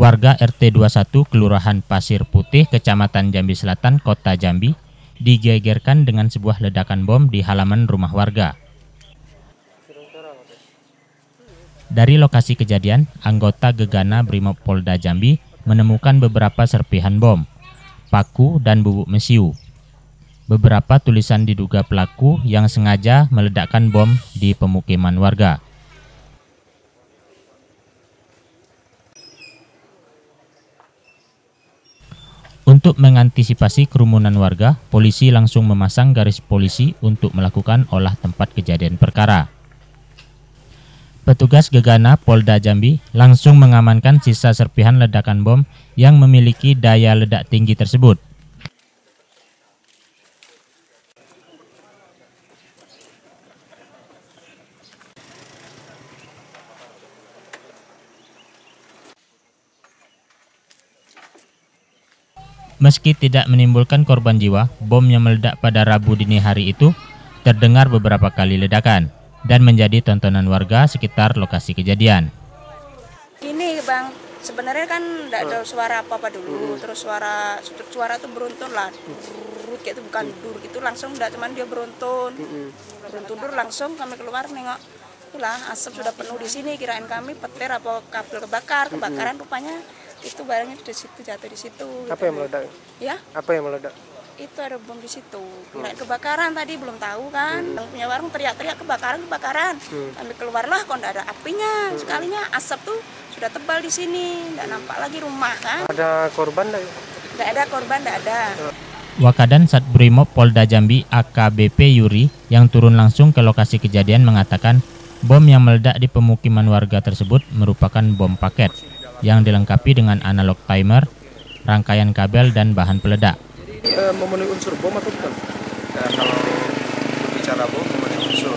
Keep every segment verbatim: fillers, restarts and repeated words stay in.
Warga R T dua puluh satu Kelurahan Pasir Putih, Kecamatan Jambi Selatan, Kota Jambi, digegerkan dengan sebuah ledakan bom di halaman rumah warga. Dari lokasi kejadian, anggota Gegana Brimob Polda Jambi menemukan beberapa serpihan bom, paku, dan bubuk mesiu. Beberapa tulisan diduga pelaku yang sengaja meledakkan bom di pemukiman warga. Untuk mengantisipasi kerumunan warga, polisi langsung memasang garis polisi untuk melakukan olah tempat kejadian perkara. Petugas Gegana Polda Jambi langsung mengamankan sisa serpihan ledakan bom yang memiliki daya ledak tinggi tersebut. Meski tidak menimbulkan korban jiwa, bom yang meledak pada Rabu dini hari itu terdengar beberapa kali ledakan dan menjadi tontonan warga sekitar lokasi kejadian. Ini Bang, sebenarnya kan tidak ada suara apa-apa dulu, terus suara suara itu beruntun lah, durut kayak itu bukan dur gitu, langsung tidak, cuman dia beruntun, beruntun dur langsung kami keluar nengok, itulah asap sudah penuh di sini, kirain kami petir apa kabel kebakar, kebakaran rupanya itu barangnya di situ, jatuh di situ. Apa gitu. yang meledak? Ya? Apa yang meledak? Itu ada bom di situ. Kirain kebakaran tadi belum tahu kan. Yang punya warung teriak-teriak kebakaran, kebakaran. Hmm. Kami keluarlah kok enggak ada apinya. Hmm. Sekalinya asap tuh sudah tebal di sini, enggak nampak lagi rumah kan. Ada korban enggak? Enggak ada korban, enggak ada. Wakadan Satbrimob Polda Jambi A K B P Yuri yang turun langsung ke lokasi kejadian mengatakan bom yang meledak di pemukiman warga tersebut merupakan bom paket yang dilengkapi dengan analog timer, rangkaian kabel, dan bahan peledak. Jadi e, memenuhi unsur bom atau bukan? Ya, kalau berbicara bom memenuhi unsur,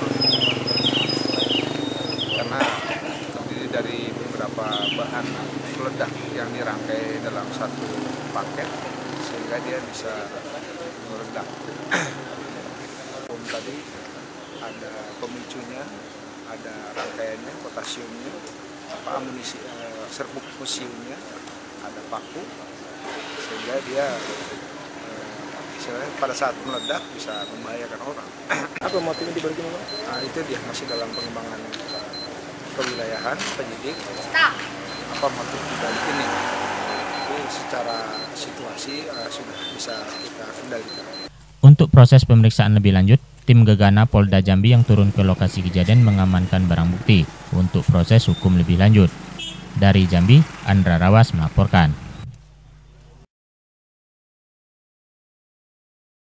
karena terdiri dari beberapa bahan peledak yang dirangkai dalam satu paket sehingga dia bisa meledak. Bom tadi ada pemicunya, ada rangkaiannya, potasiumnya, apa amunisi, uh, serbuk museumnya, ada paku, sehingga dia uh, pada saat meledak bisa membahayakan orang. Apa motifnya dibalik ini? Nah, itu dia masih dalam pengembangan kewilayahan penyidik. Apa motif dibalik ini? Tapi secara situasi uh, sudah bisa kita kendalikan. Untuk proses pemeriksaan lebih lanjut, tim Gegana Polda Jambi yang turun ke lokasi kejadian mengamankan barang bukti untuk proses hukum lebih lanjut. Dari Jambi, Andra Rawas melaporkan.